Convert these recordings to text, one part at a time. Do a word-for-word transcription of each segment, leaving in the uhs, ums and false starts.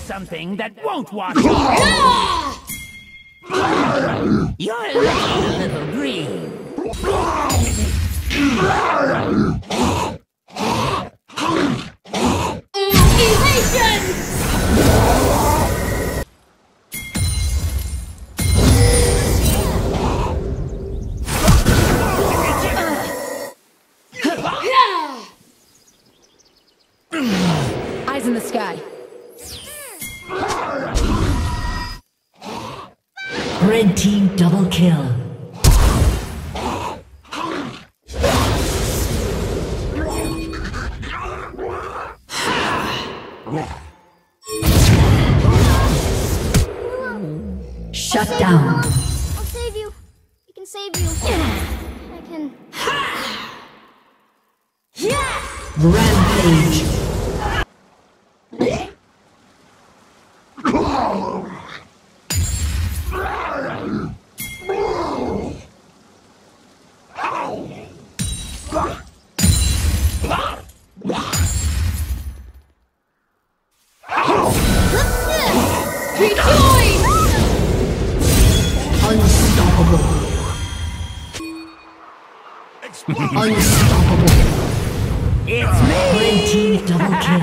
something that won't wash off. You're looking a little green. Elation! Eyes in the sky. Red team double kill. Shut down. I'll save you. I can save you. I can. Rampage. Rejoice! Unstoppable. Unstoppable. It's me! Red team double kill.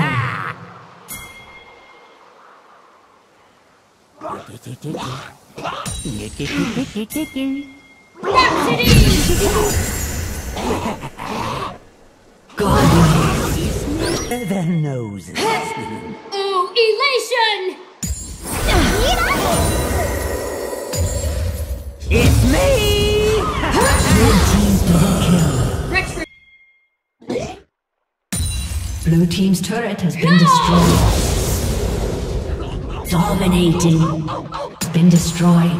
Rhapsody! God. The noses. Ooh, elation! It's me! Red team double kill. Rex Blue team's turret has been destroyed. Dominating. It's been destroyed.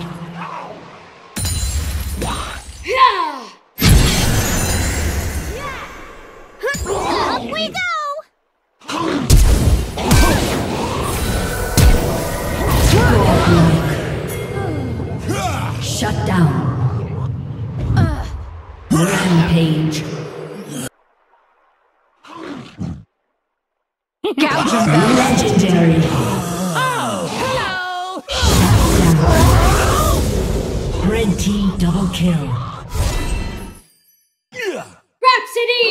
Up we go! Shut down. Rampage. Gouging them. Legendary. Oh, hello! Red team double kill. Rhapsody!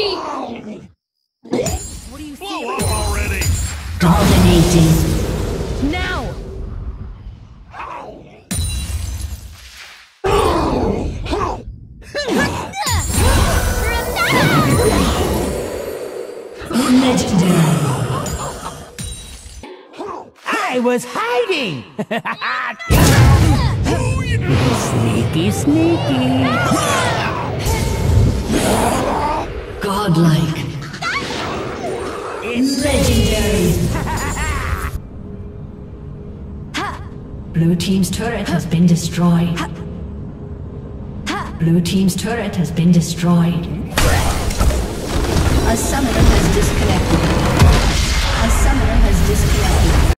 What do you see? Blow up already! Dominating. Now! Legendary. I was hiding! Sneaky, sneaky. Godlike. It's Legendary. Blue team's turret has been destroyed. Blue team's turret has been destroyed. A summoner has disconnected. A summoner has disconnected.